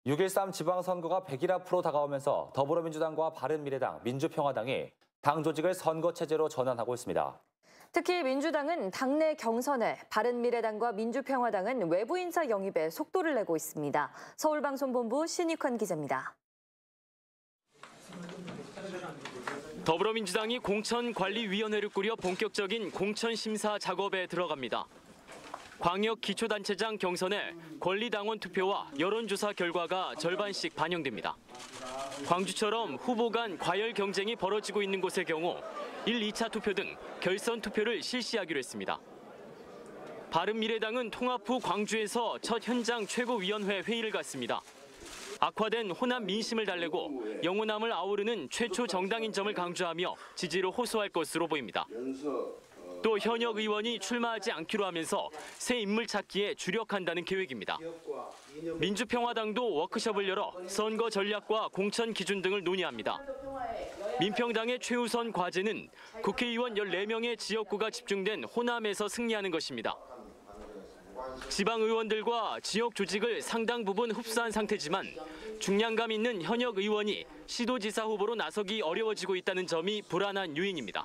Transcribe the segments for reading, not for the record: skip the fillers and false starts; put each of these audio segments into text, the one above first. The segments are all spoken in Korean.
6.13 지방선거가 100일 앞으로 다가오면서 더불어민주당과 바른미래당, 민주평화당이 당 조직을 선거체제로 전환하고 있습니다. 특히 민주당은 당내 경선에, 바른미래당과 민주평화당은 외부 인사 영입에 속도를 내고 있습니다. 서울방송본부 신익환 기자입니다. 더불어민주당이 공천관리위원회를 꾸려 본격적인 공천심사 작업에 들어갑니다. 광역 기초단체장 경선에 권리당원 투표와 여론조사 결과가 절반씩 반영됩니다. 광주처럼 후보 간 과열 경쟁이 벌어지고 있는 곳의 경우 1, 2차 투표 등 결선 투표를 실시하기로 했습니다. 바른미래당은 통합 후 광주에서 첫 현장 최고위원회 회의를 갖습니다. 악화된 호남 민심을 달래고 영호남을 아우르는 최초 정당인 점을 강조하며 지지를 호소할 것으로 보입니다. 또 현역 의원이 출마하지 않기로 하면서 새 인물 찾기에 주력한다는 계획입니다. 민주평화당도 워크숍을 열어 선거 전략과 공천 기준 등을 논의합니다. 민평당의 최우선 과제는 국회의원 14명의 지역구가 집중된 호남에서 승리하는 것입니다. 지방의원들과 지역 조직을 상당 부분 흡수한 상태지만 중량감 있는 현역 의원이 시도지사 후보로 나서기 어려워지고 있다는 점이 불안한 요인입니다.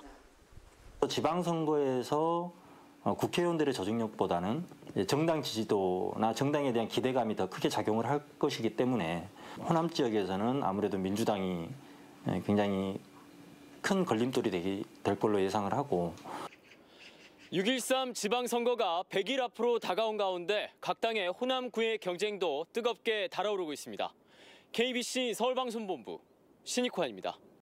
지방선거에서 국회의원들의 조직력보다는 정당 지지도나 정당에 대한 기대감이 더 크게 작용을 할 것이기 때문에 호남 지역에서는 아무래도 민주당이 굉장히 큰 걸림돌이 될 걸로 예상을 하고 6.13 지방선거가 100일 앞으로 다가온 가운데 각 당의 호남구의 경쟁도 뜨겁게 달아오르고 있습니다. KBC 서울방송본부 신익환입니다.